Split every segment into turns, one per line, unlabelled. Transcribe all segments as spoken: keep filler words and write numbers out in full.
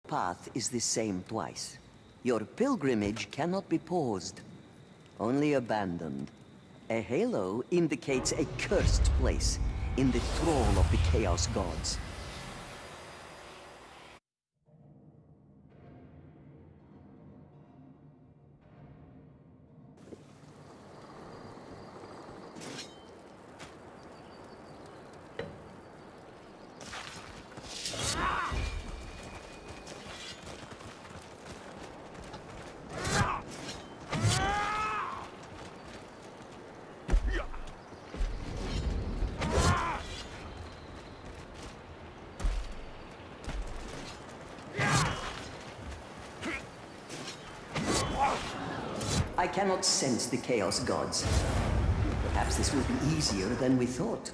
Path is the same twice. Your pilgrimage cannot be paused, only abandoned. A halo indicates a cursed place in the thrall of the Chaos Gods. I cannot sense the Chaos Gods. Perhaps this will be easier than we thought.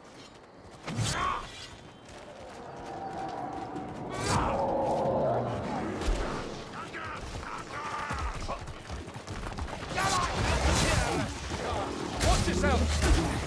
Watch yourself!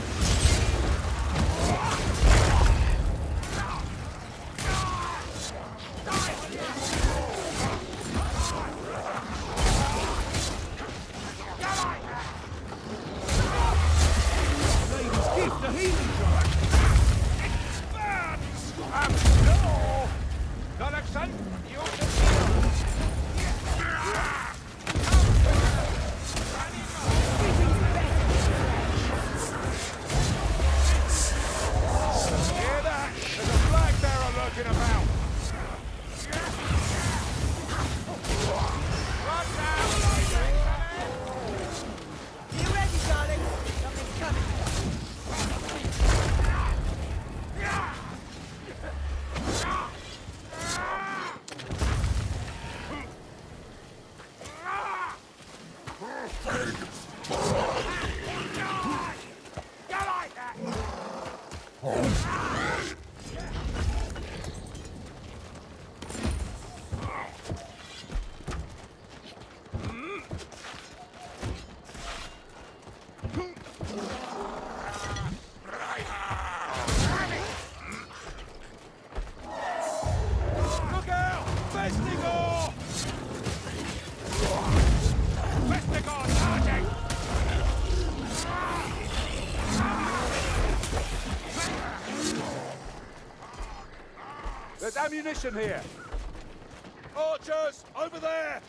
There's ammunition here! Archers, over there!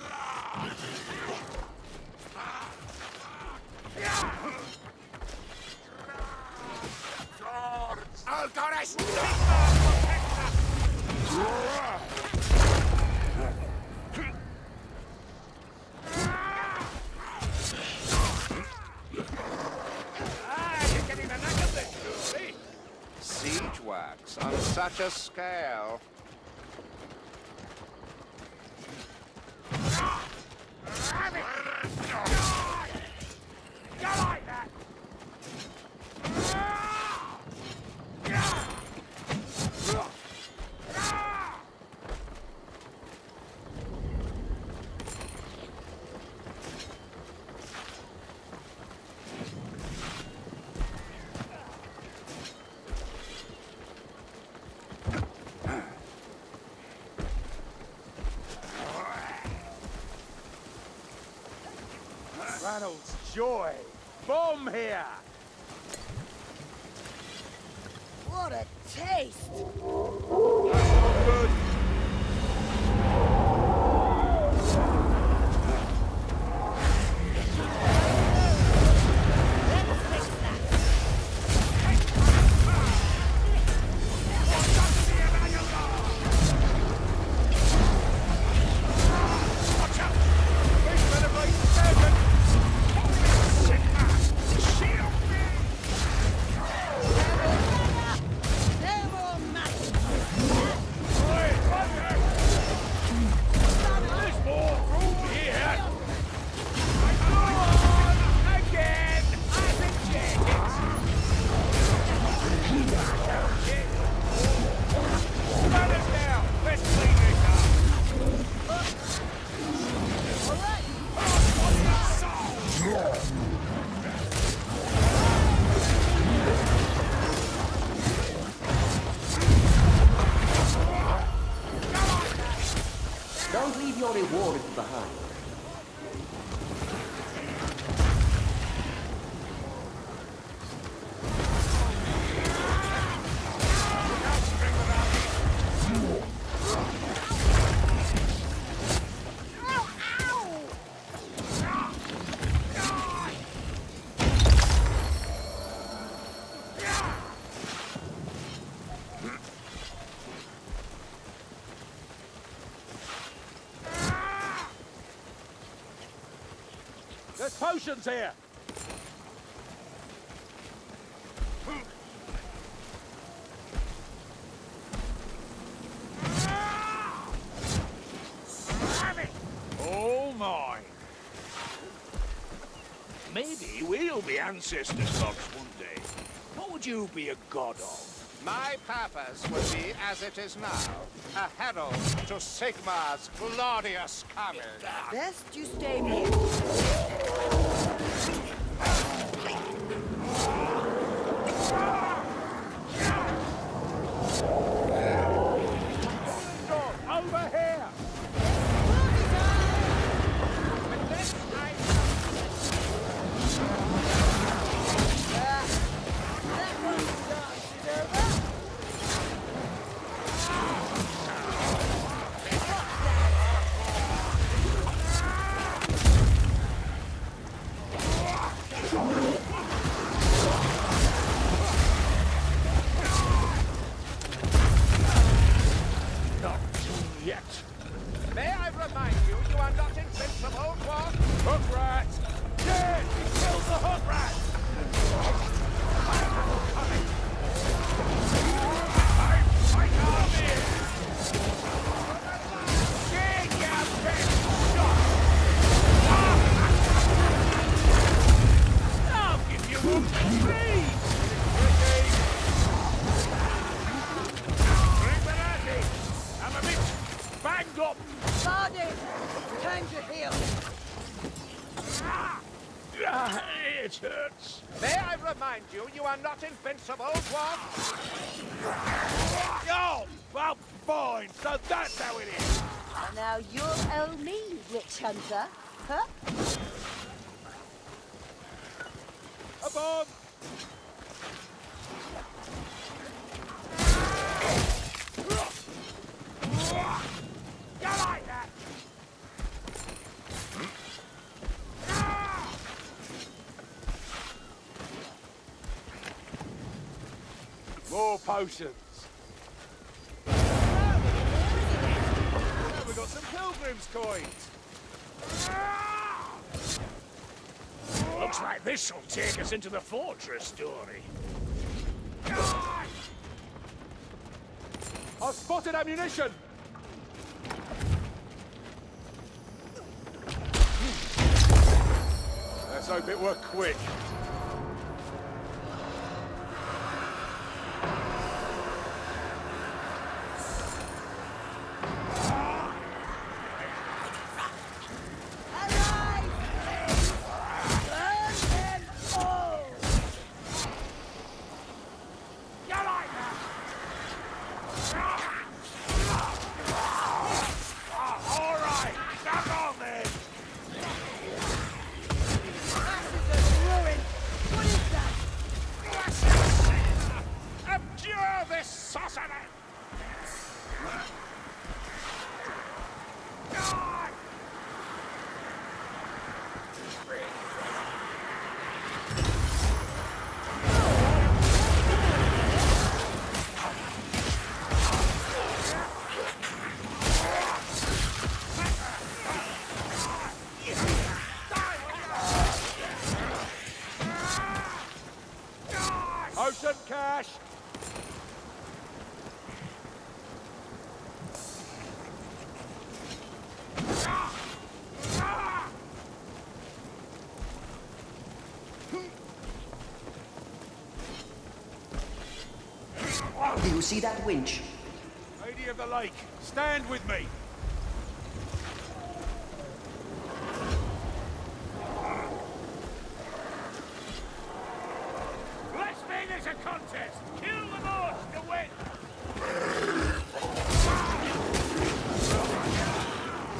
Altares! Siege wax on such a scale. Ranald's joy! Bomb here!
What a taste!
Good. Oi!
Don't leave your reward behind.
There's potions here! All mine. Maybe we'll be ancestors gods one day. What would you be a god of?
My purpose would be as it is now, a herald to Sigmar's glorious coming.
Best you stay here.
Over here!
With this I...
That one's done, over.
Yet.
May I remind you, you are not invincible, Dwarf?
Hook rat! Dead! He killed the hook rat! I'm my army! Dig your best shot! I'll give you one, please! I'm a bit banged up!
Barney, time to heal.
Ah, it hurts.
May I remind you, you are not invincible, Dwarf?
Oh, well, fine. So that's how it is.
And now you'll owe me, witch hunter. Huh?
Above. You like that? More potions. Now we've got some pilgrim's coins. Looks like this will take us into the fortress, story. I've spotted ammunition! Let's hope it worked quick. Ocean cash!
Do you see that winch?
Lady of the Lake, stand with me! Let's make this a contest! Kill the most to win!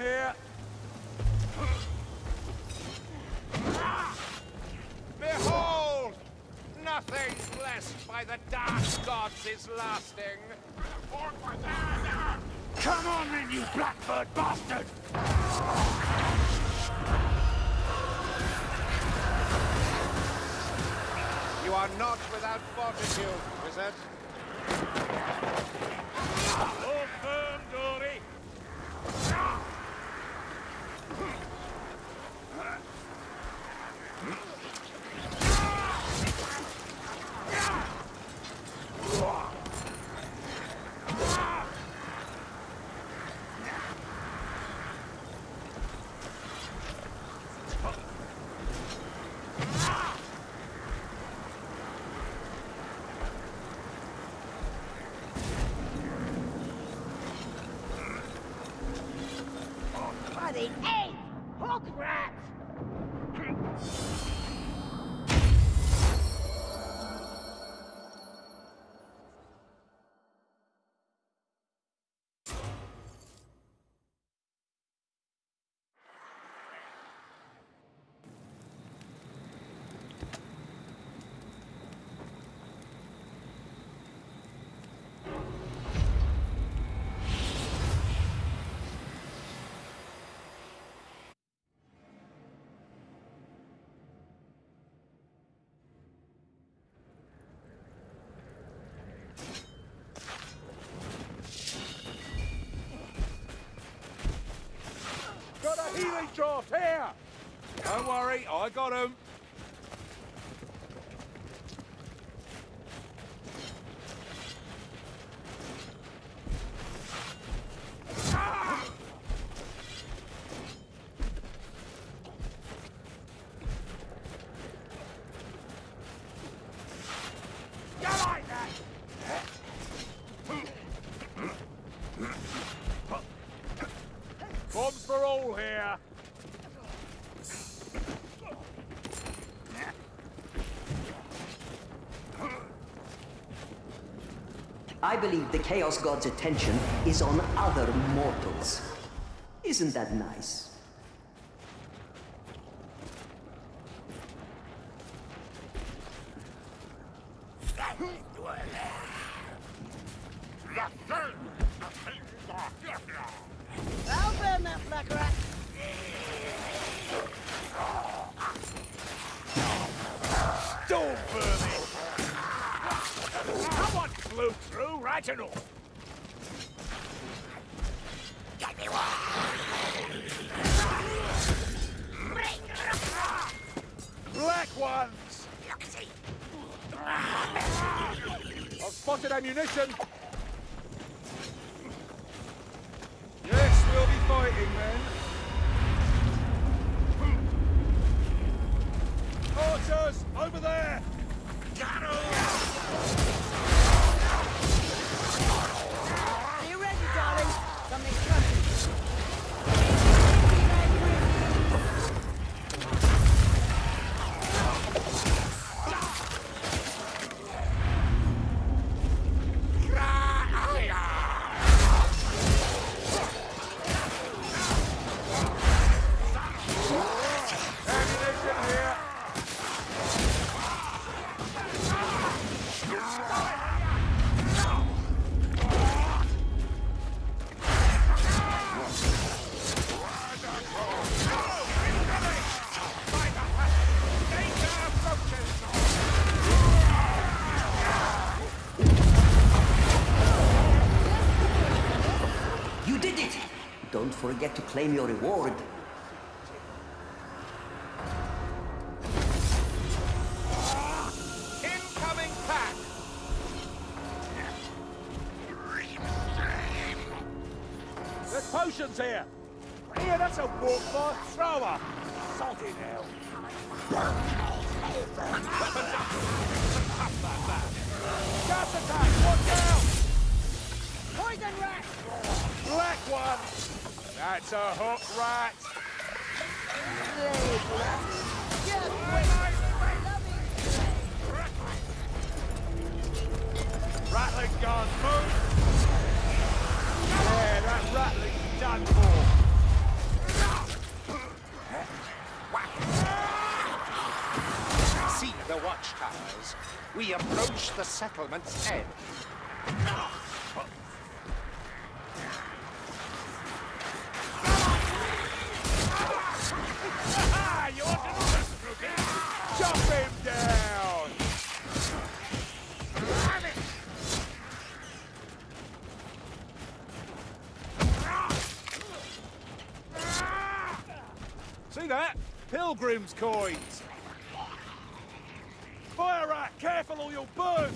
here.
Behold! Nothing blessed by the dark gods is lasting.
Come on then, you blackbird bastard!
You are not without fortitude, wizard.
Hold firm, Dory!
Bloody ape! Hook rat!
Got a healing draft here! Don't worry, I got him. You like that? Bombs for all here.
I believe the Chaos God's attention is on other mortals. Isn't that nice?
I'll burn that black rat!
Storm vermin! Someone flew through right and all. Black ones! I've spotted ammunition! Yes, we'll be fighting then. Archers, over there!
Are you ready, darling? Something's coming.
Ammunition here!
You did it! Don't forget to claim your reward.
Incoming pack!
There's potions here! Here, that's a walk for thrower! Salty hell! Gas attack! Watch out!
Poison rat!
Black one! That's a hook rat!
Slave rat! Just wait!
Rattling gun, move! Yeah, that rattling's done for!
watchtowers, we approach the settlement's edge.
Ah, you want to know this, Rookie? Jump him down! See that? Pilgrim's coins! Fire rat! Careful or you'll burn!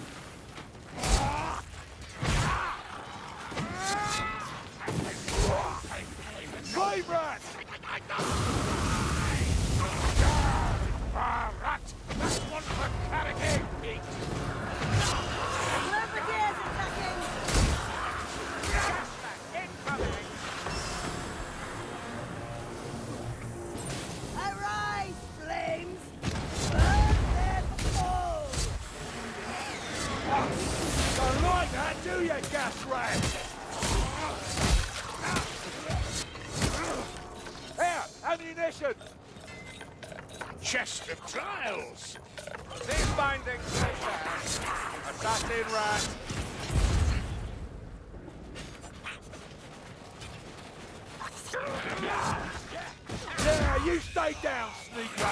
Flame rat! Ah, rat! That's one for carrying meat!
Leopardiers attacking!
Incoming!
Arise, flames! Burn them all!
Don't like that, do you, gas rat? Here, ammunition!
Chest of trials!
These bindings, assassin rat! Yeah, you stay down, sneaker!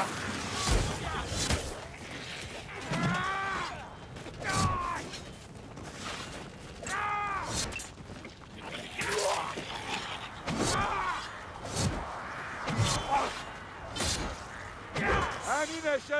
Ammunition!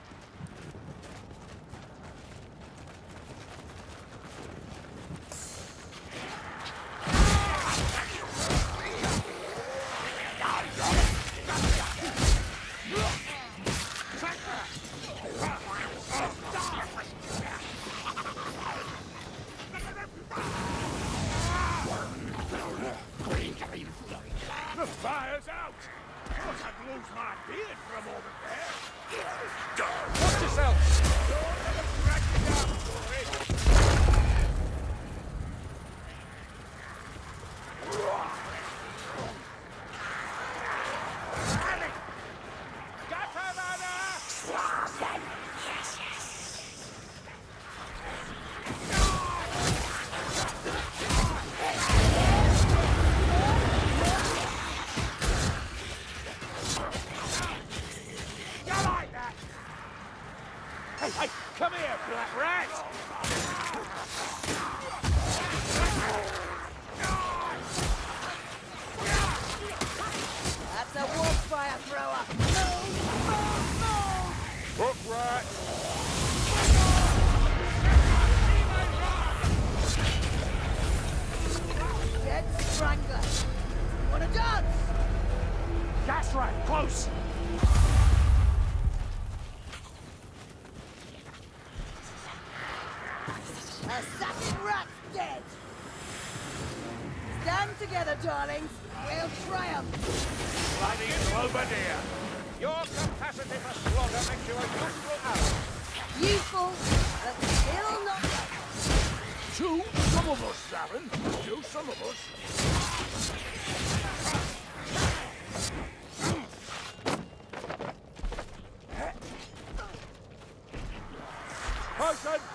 The fire's out! Thought I'd lose my beard for a moment there. Watch yourself! Don't let them drag you down, Corey! Hey, hey, come here, black rat!
That's a wolf fire thrower! Move! Move! Move!
Hook rat!
Dead strangler! Wanna dance?
Gas rat, close!
Assassin rat dead! Stand together, darlings! We'll triumph!
Bloody Cloverdale!
Your capacity for slaughter makes you a useful ally.
Useful, but still not right.
Two? Some of us, Savin. Two, some of us. Potion!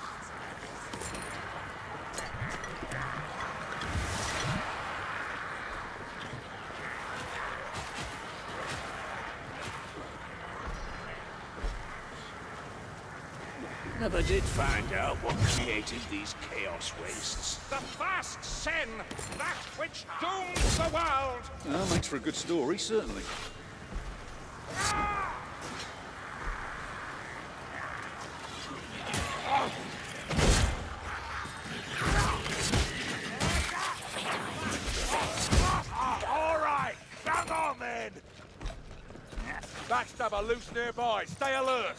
Never did find out what created these chaos wastes.
The vast sin, that which dooms the world!
Well, makes for a good story, certainly.
All right, hang on then! Backstabber loose nearby. Stay alert.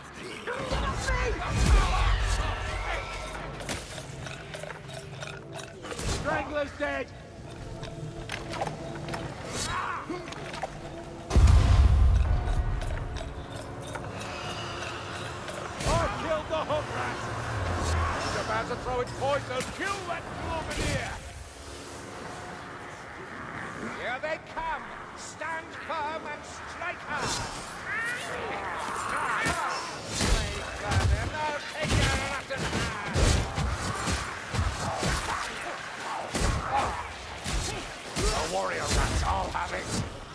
Strangler's dead. I killed the hook rat. He's about to throw its poison. Kill that Globadier.
Here they come! Stand firm and strike hard!
have it.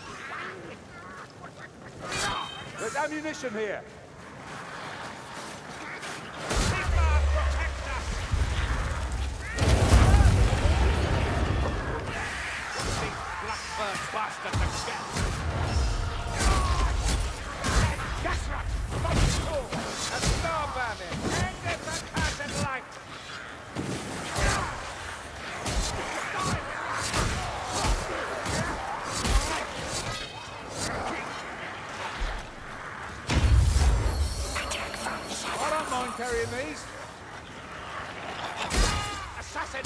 There's ammunition here. Sigmar, protect us! These blackbird bastards again! Gasrat! Fight through!
A star vermin!
End it the curtain light! I don't mind carrying these. Assassin!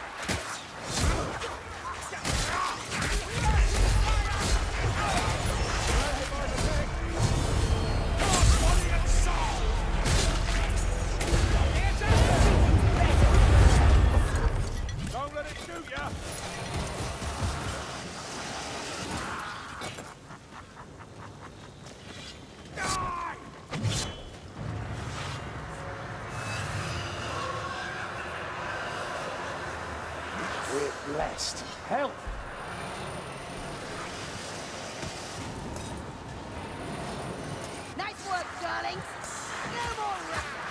Don't let it shoot ya! Die! We're blessed. Help!
Nice work, darlings. No more ruckus.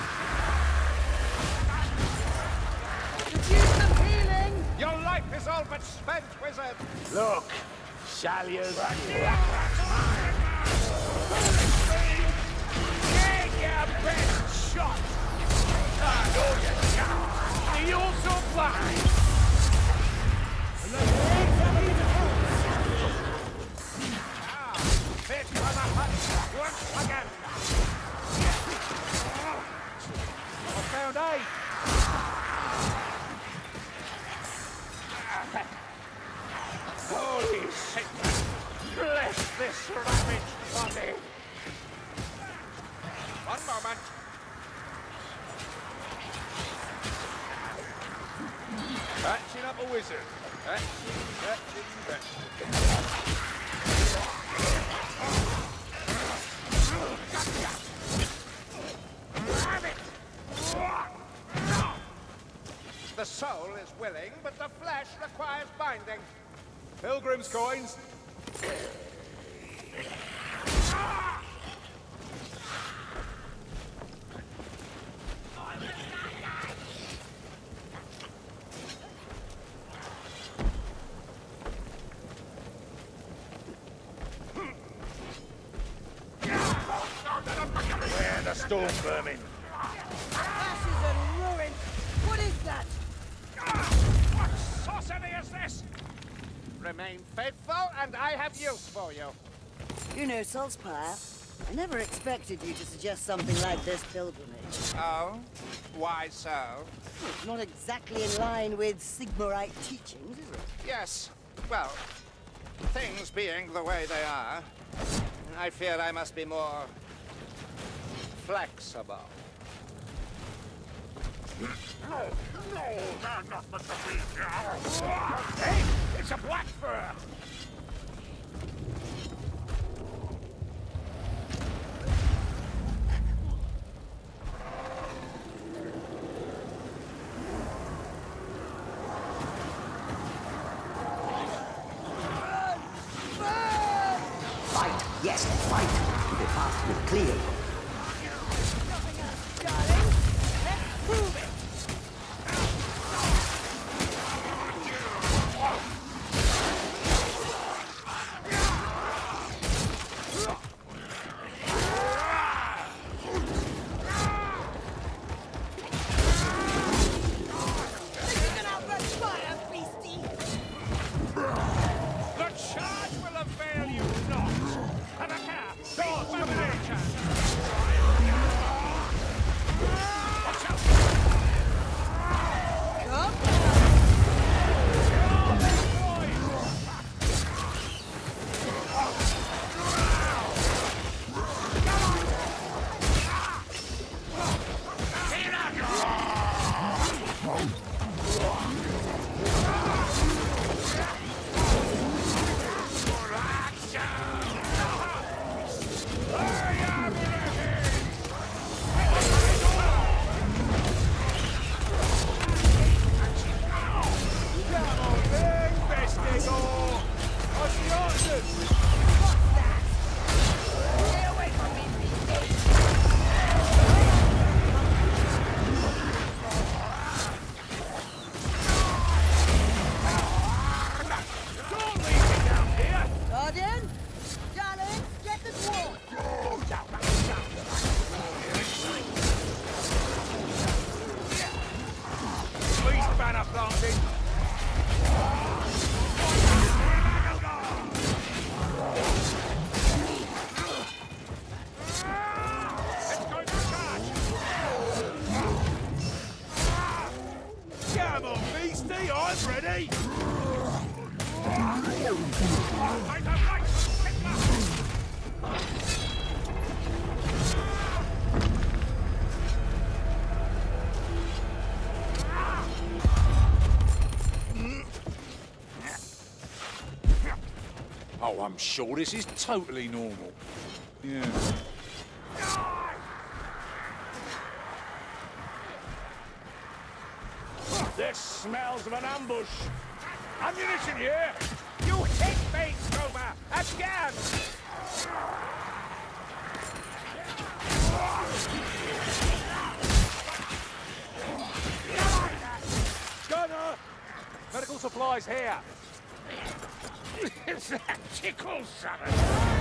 Could use some healing.
Your life is all but spent, wizard!
Look, shall you? Take your best shot! Ah, no, you can't! Are you also blind? Ah, fit for the hunt once again! I found eight! Holy sickness! Bless this ravaged body!
One moment.
Patching up a wizard. Patching, patching, patching.
The soul is willing, but the flesh requires binding.
Pilgrim's coins. Where the storm vermin?
Ashes and ruin. What is that?
What sorcery is this? Remain faithful, and I have use for you.
You know, Saltzpyre, I never expected you to suggest something like this pilgrimage.
Oh? Why so?
It's not exactly in line with Sigmarite teachings, is it?
Yes. Well, things being the way they are, I fear I must be more flexible.
No, no, they're nothing to be. Hey, it's a black fur.
Fight, yes, fight. The path will clear.
Nothing else, darling. Let's prove it. Think you can outrun fire, beastie?
The charge will avail you not. Have a care. Doors of nature. Watch out.
Come
Oh, I'm sure this is totally normal. Yeah. This smells of an ambush. Ammunition here!
You hit me, Trooper! Again!
Gunner! Medical supplies here!
Is that tickle something?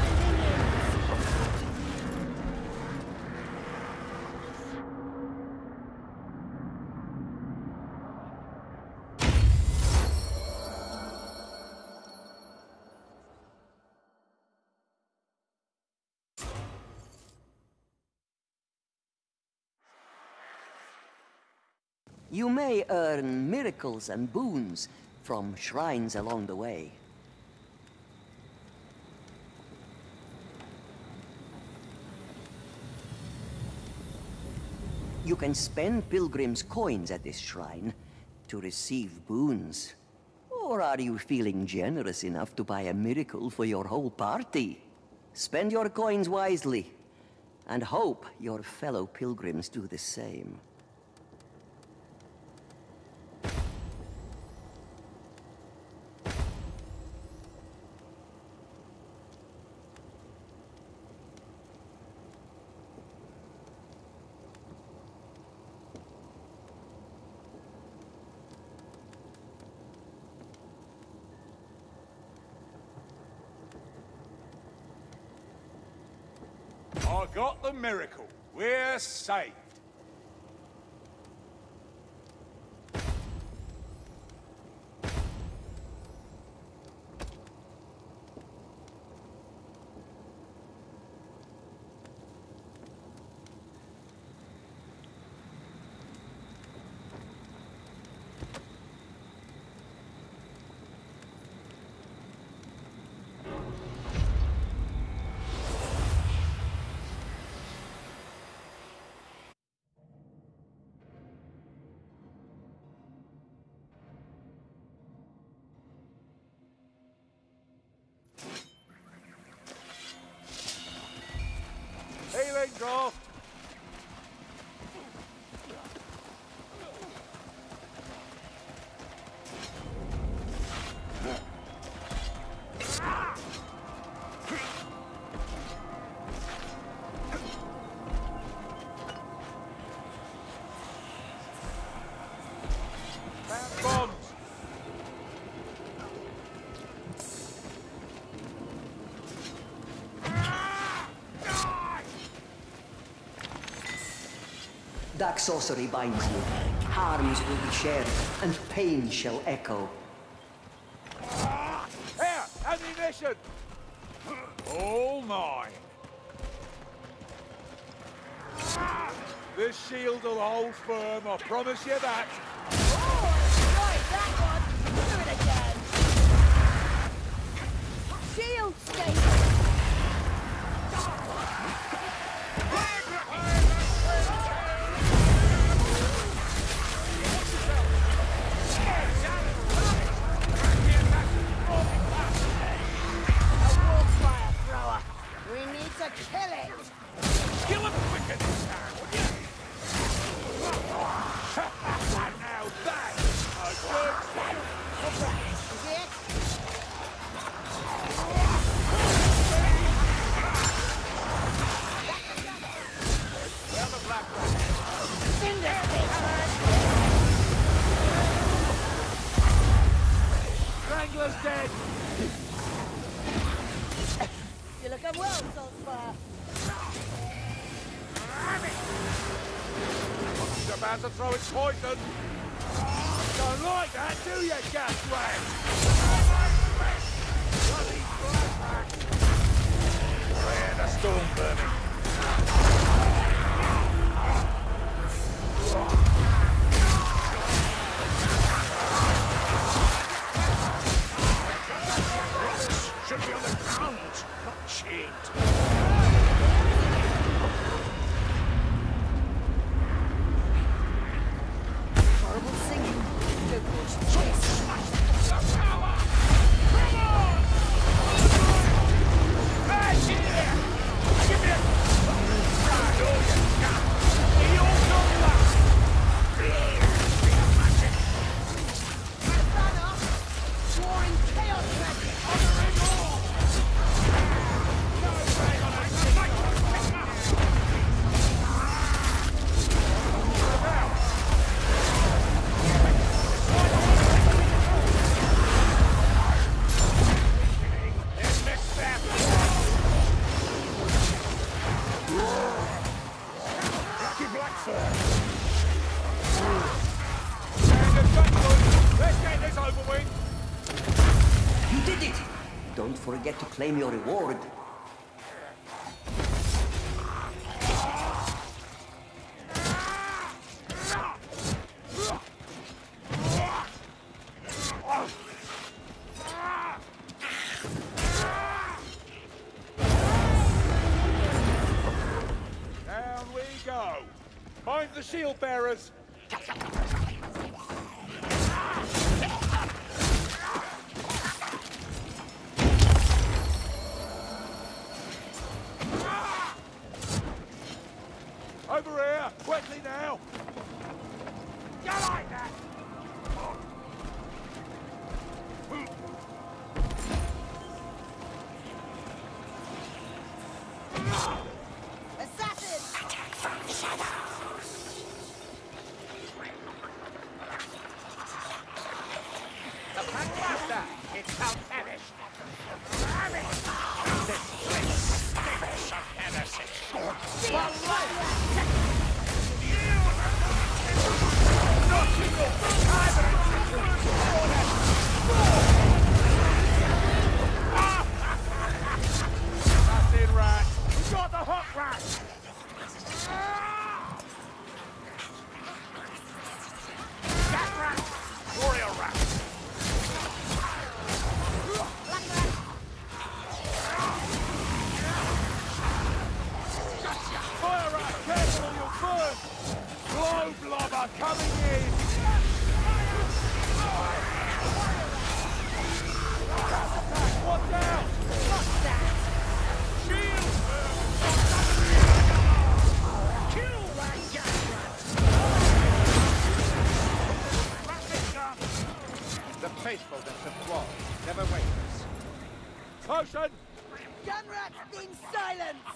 You may earn miracles and boons from shrines along the way. You can spend pilgrims' coins at this shrine to receive boons. Or are you feeling generous enough to buy a miracle for your whole party? Spend your coins wisely, and hope your fellow pilgrims do the same.
I got the miracle. We're saved. Healing draft. Bombs.
Dark sorcery binds you. Harms will be shared, and pain shall echo.
Here, ammunition. All mine. This shield will hold firm, I promise you that.
Oh, right, that one. Do it again. Shield station. Kill it!
Kill him quicker this time, would you? Now that's a good one.
Is it?
Where the black rat?
Cinder
Strangler's dead.
You look unwell, Saltzpyre.
He's about to throw its poison.
Don't like that, do you, Gaswag?
Bloody black rat. Where the storm burning. Should be on the ground, not chained.
Horrible singing. Go push chase.
The power! Come on!
forget to claim your reward.
Down we go. Mind the shield bearers. Over here, quickly now. You like that?
Assassin!
The Pack Master! It's Count Anish! This place stinks of heresy!
That's it, rat. You got the hook, rat. Cat rat. Warrior rat. Fire rat, careful or you'll burn. Glow blobber coming in. Watch out!
What's that?
Shield!
Kill that gas
The faithfulness of war never wavers.
Potion!
Gunrat's been silenced!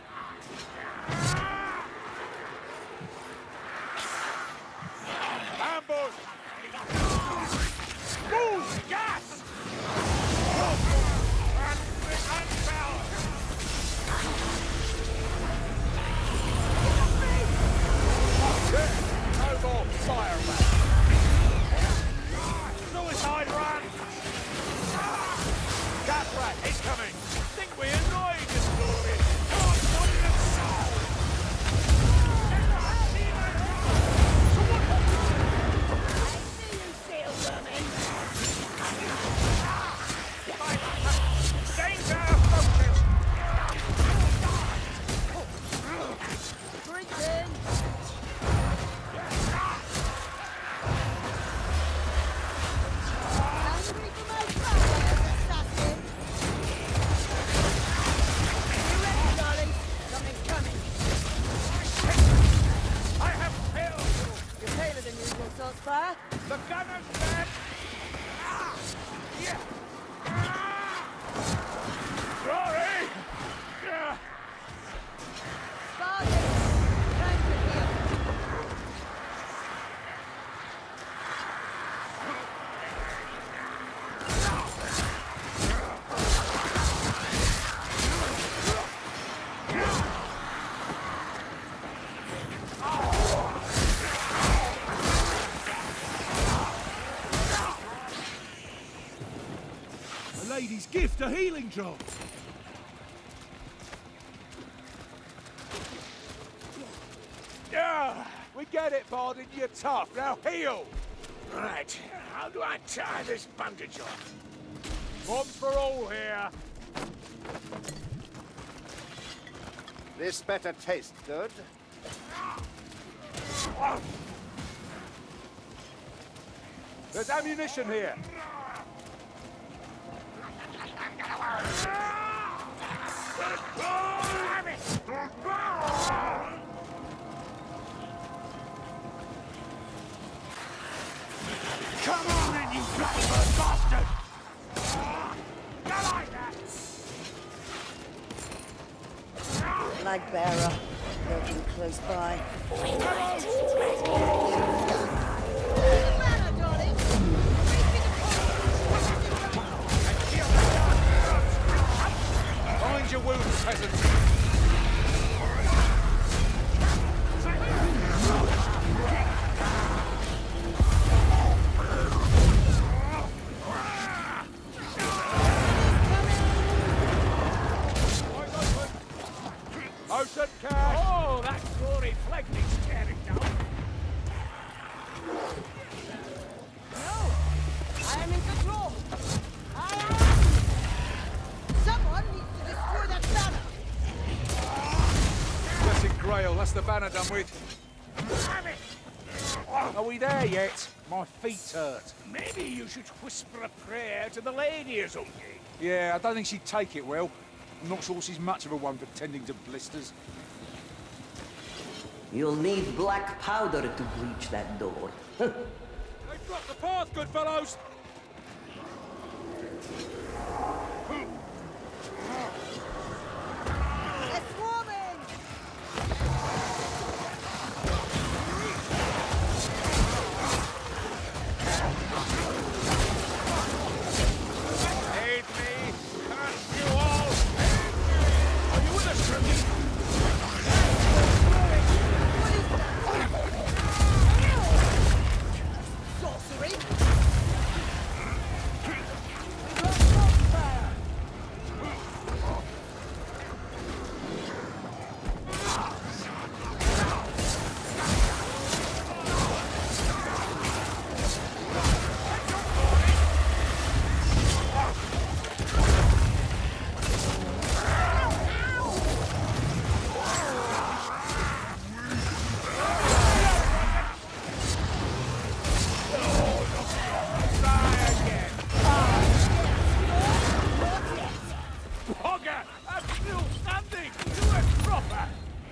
Ambush! Move! Gas! No more fire rat! Suicide rat! Cat rat incoming! Think we annoyed this story! Can't find the soul!
I see you, seal vermin!
Danger approaches!
Drinking! Hungry for my fire, assassin! You ready, darling? Something's coming.
I have killed you!
You're paler than usual, Saltspire.
The gunner's dead! Ah! Yeah! Ah! Sorry! Yeah!
Bargain! Time to heal.
A lady's gift, a healing job! Yeah, we get it, Bardin, you're tough. Now heal! Right, how do I tie this bandage off? One's for all here.
This better taste good.
There's ammunition here. Come on in, you bloody bastard! You like that?
Flag bearer, lurking close by.
Banner, darling!
Mind your wounds, peasant! that's the banner done with. Are we there yet? My feet hurt.
Maybe you should whisper a prayer to the lady, Azungi.
Yeah, I don't think she'd take it well. I'm not sure she's much of a one for tending to blisters.
You'll need black powder to breach that door.
They've blocked the path, good fellows!
They're swarming!
Aid me! Curse you all!
Are you with us, Grimmy?
Sorcery! We've lost Saltzpyre!
Hogger! I'm still standing! Do it proper!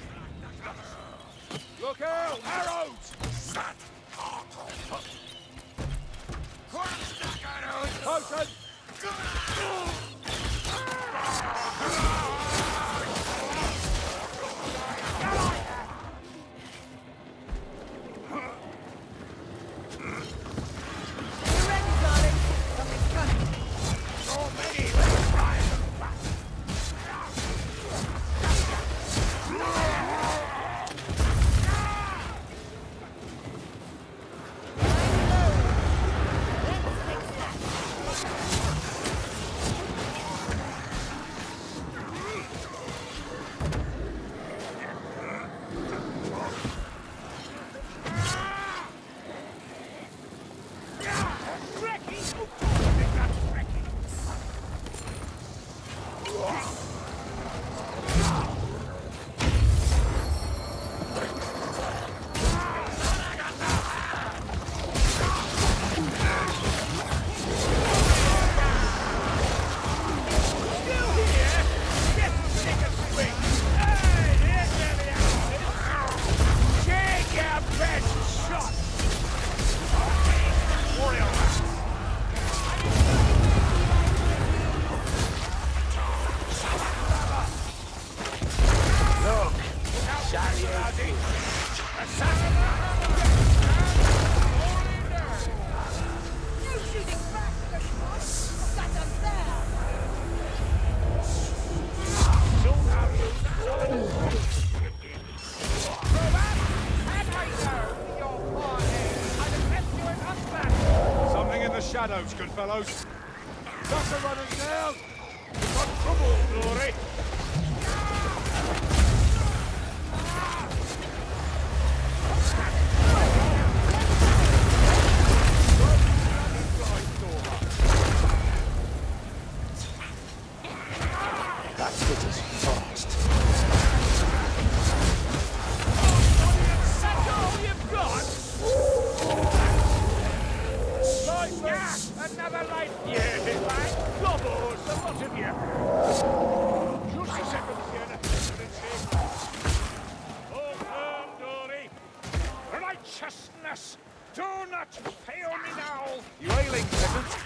Look out!
Arrows!
Potion!
Get ready, darling! Something's coming!
So many! Let's try them back! Trekking! Oh, I think that's trekking! Still here? Get sick of swing! Hey, here's where the action is! Take your best shot! Warrior lads! Look! Shiny Assassin!
No shooting back, Christmas! That's unfair!
Don't have you!
Something in the shadows, good fellows. Just a running down!
We've got trouble, Glory!
That hit us fast.
That's all you've got? Life, yeah, another life. Yeah, like gobbles, a lot of you. Just a second, Sienna. Hold firm, Dory. Righteousness, do not fail me now.
You ailing, peasant?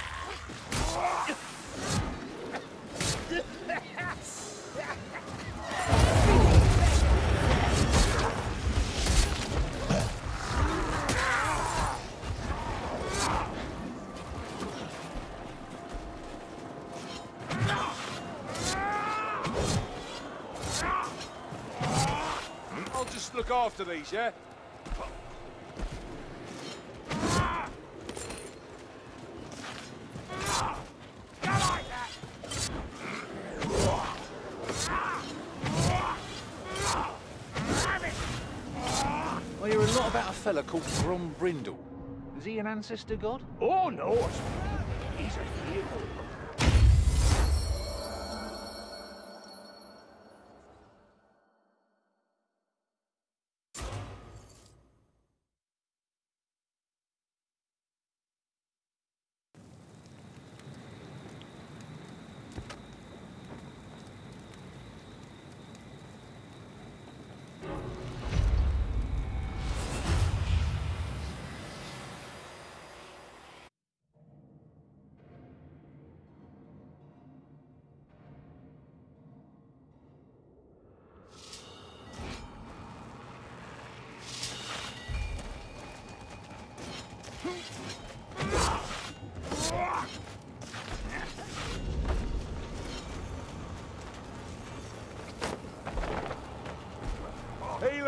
I'll just look after these, yeah? Well, you're a lot about a fella called Grom Brindle. Is he an ancestor god?
Oh, no. He's a hero.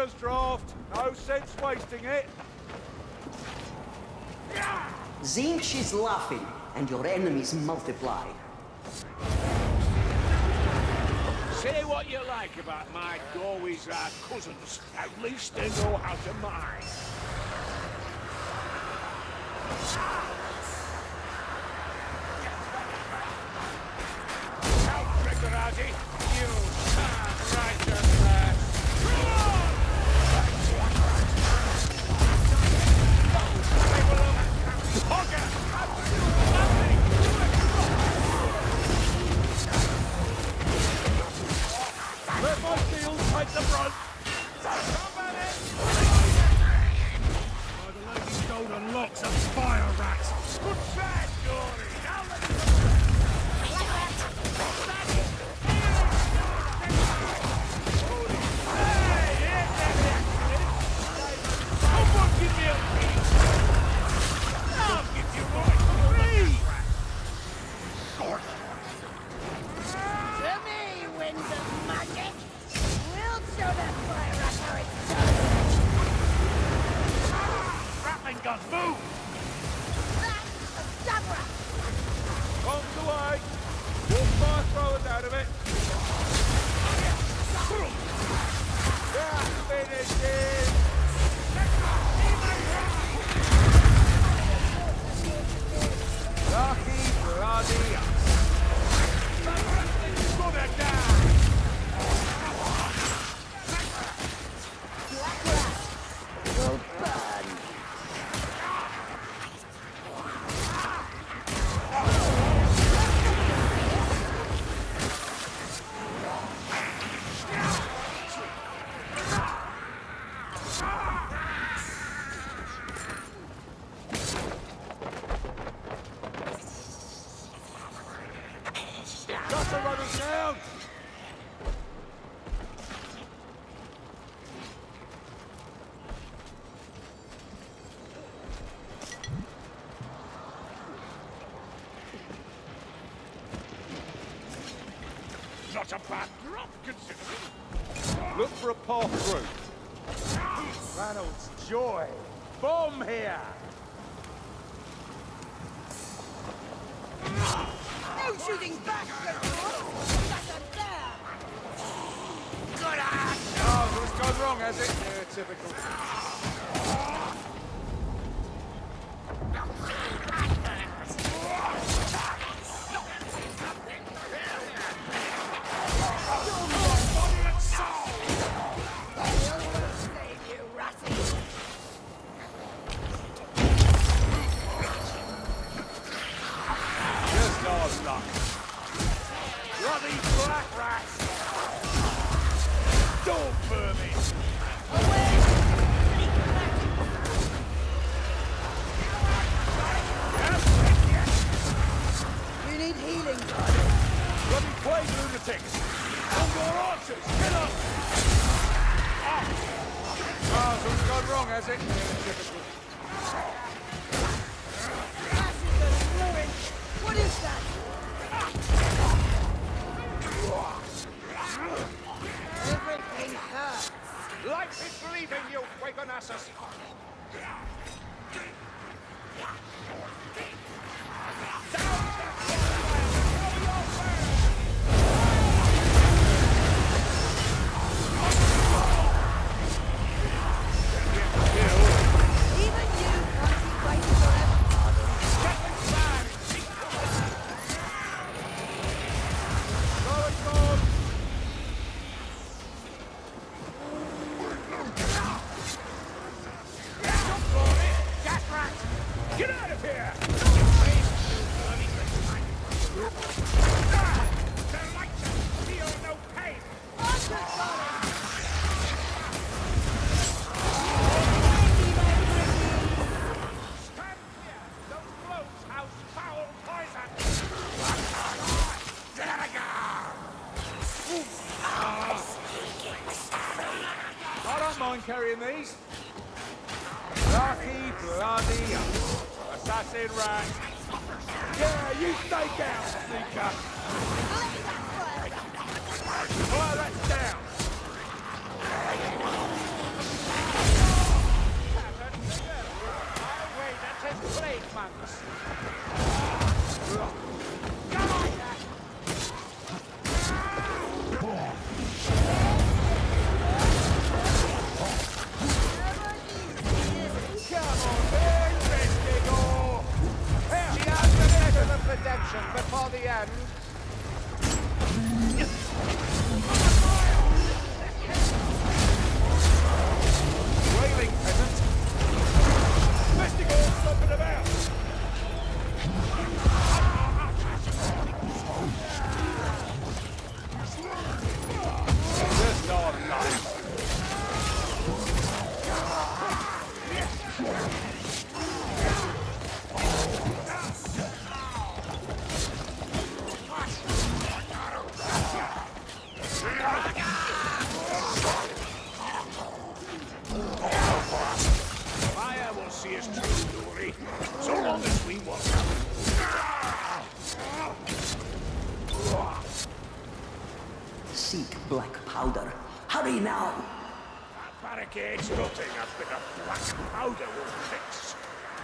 Taylor's draft. No sense wasting it.
Zinch is laughing, and your enemies multiply.
Say what you like about my Gorwys are cousins. At least they know how to mine. Out, Gregorati! You can't right your fast.
Let my shield take the brunt.
Somebody!
By the Lady's golden locks of fire rats.
Good try, Dory! Now let's Hey, here's that Someone give me a piece! I'll give you one! Three!
To me, winds of magic! We'll show that fire rat how it's done!
Rattling gun, move!
That's a Dabra!
Bombs away. Walk fire throwers out of it. That finishes. Lucky bloody us.
Put it down!
Black rat will burn!
Got to run us down.
Not a bad drop, considering.
Look for a path through. Ranald's joy. Bomb here.
No shooting back, Gregor! Back up there! Good on!
Oh, so it's gone wrong, has it? Yeah, typical.
Save you, ratty!
Just hard luck. Bloody black rats. Don't vermin.
You need healing,
Bloody plague lunatics. On your archers. Get up. Oh, so it's gone wrong, has it? Yeah, typical.
Ashes and ruin! What is that? Everything hurts!
Life is leaving you, Quagonassus.
Even you can't be fighting forever!
Go and go.
Get out of here! They're like to feel no pain! Stand here! Those blows house foul poison!
I don't mind carrying these. Lucky bloody us. Assassin rat. Yeah, you stay down, sneaker. Fire that down.
seek black powder. Hurry now!
That barricade's nothing a bit of black powder will fix.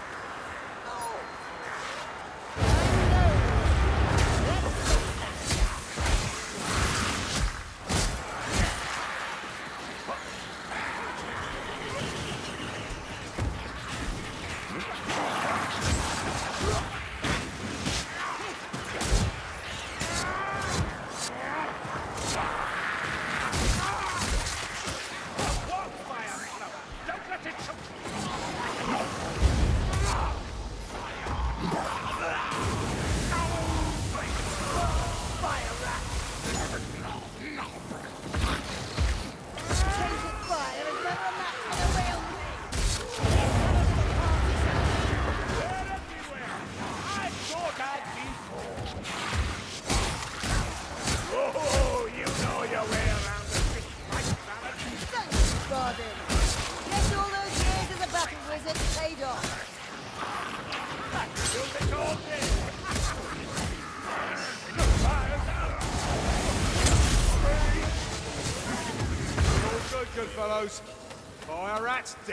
Good fellows. Fire rat's dead.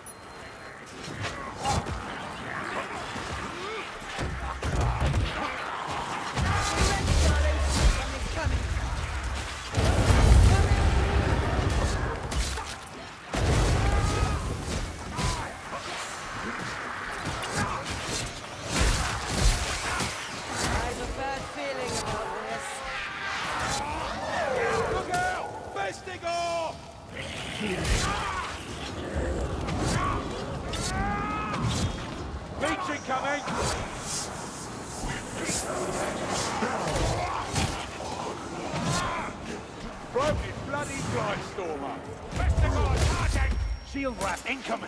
Shield rat incoming!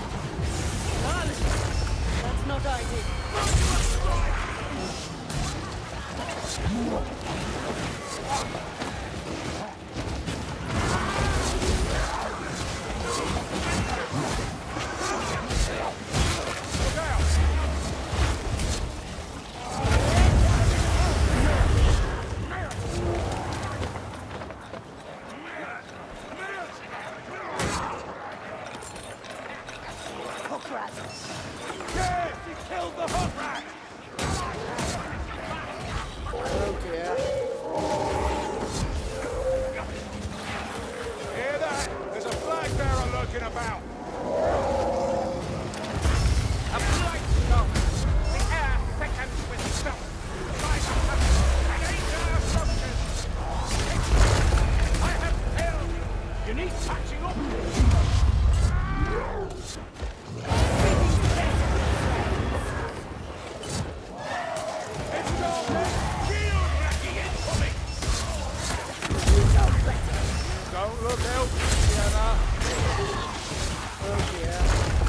That's not ideal.
Yes, he killed the hook rat!
Oh dear. Hear that? There's a flag bearer lurking about.
A blight stone. The air thickens with smoke. Rise up. Engage our structures. I have failed.
You need patching up!
Don't look out, Sienna. Oh dear.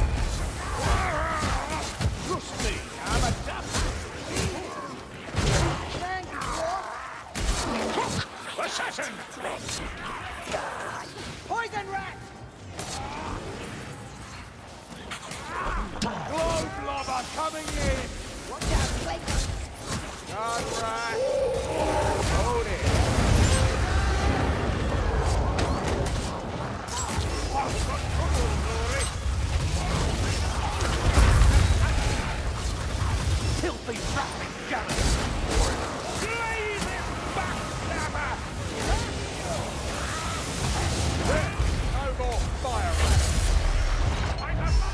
Trust me, I'm adapted. Assassin!
Poison rat!
Globe lobber coming in.
Watch out, Blake!
God rat. Hold it.
Filthy rat gallant! Slay him, backstabber!
No more fire rat.
I have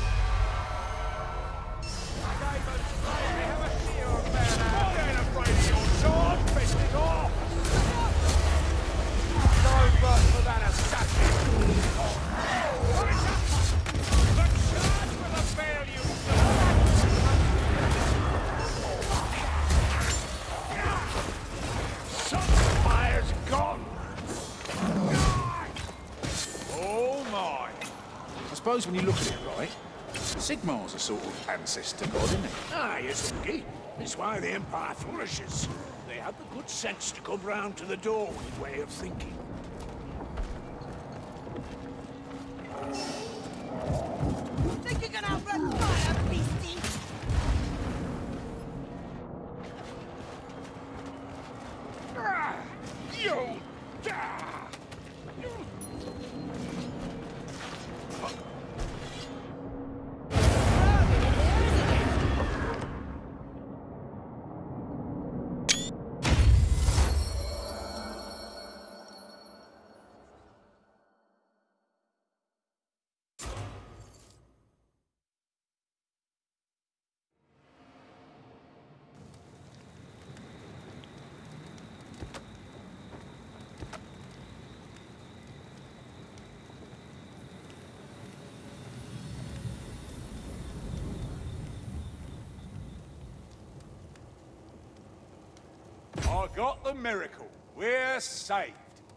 David, they have a shield man out.
I ain't afraid of your sword! Fist it off!
No but for that assassin.
The charge will avail you, Sunfire's gone!
Oh my.
I suppose when you look at it right, Sigmar's a sort of ancestor god, isn't he?
Aye, yes, indeed. It's why the Empire flourishes. They have the good sense to come round to the Dawn's way of thinking.
Think you're gonna outrun fire, beastie?
Ah, you I got the miracle. We're saved.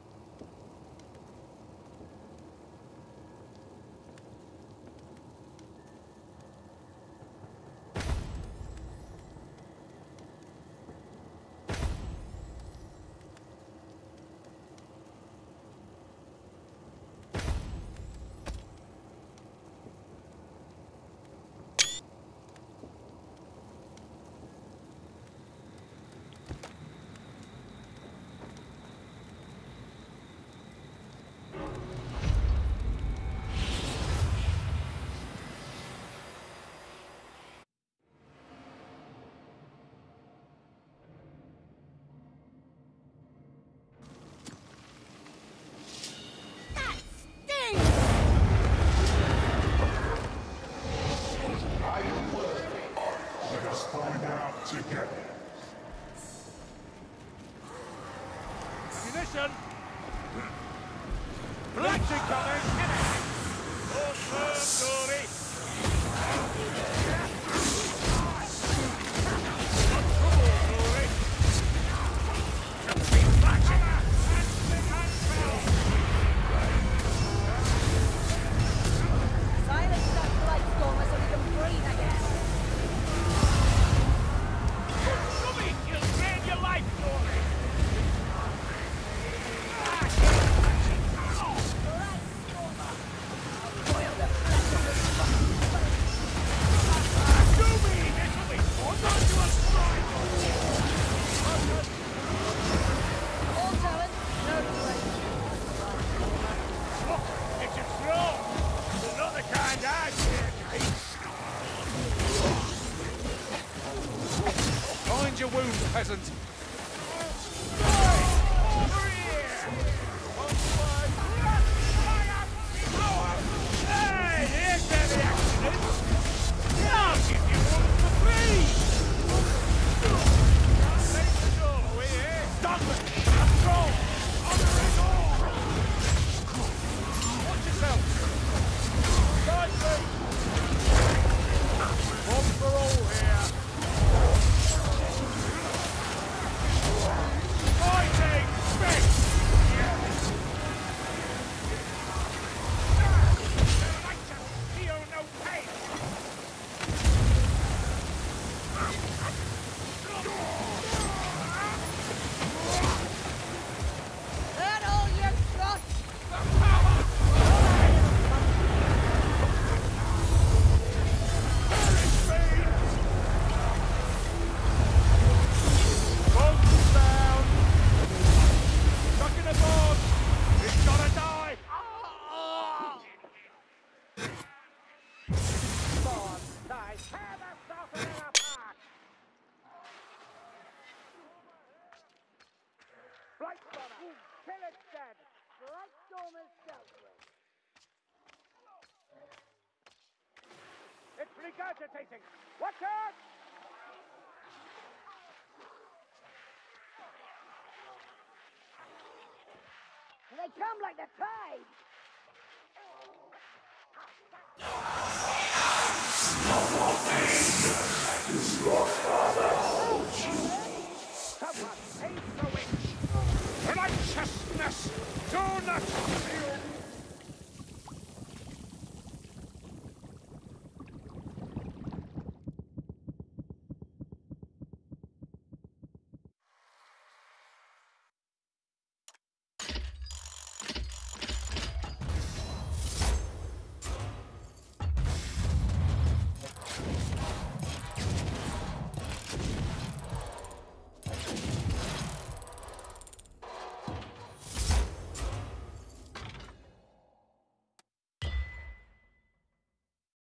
Munition! Black's incoming! Your turn, Dory! Not trouble, Dory! Black and big hand fell!
Silence that Blightstormer so we can breathe again.
Dummy! You'll save your life, Dory!
Mind your wounds, peasant.
Hey, here's where the action is! I'll give you one for free! Take the door, are we here? Dogman! Control! Honoring all! Watch yourself! Side me! One for all here! Fighting! Space! Feel no pain!
That all you've got?
Bones down! Stuck in a bog! He's gotta die! Born die! Tear the softening apart! Blightstormer! Kill it dead!
Blightstormer's dealt with.
It's regurgitating! Watch out!
They come like the tide.
Someone save the witch! Righteousness! Do not feel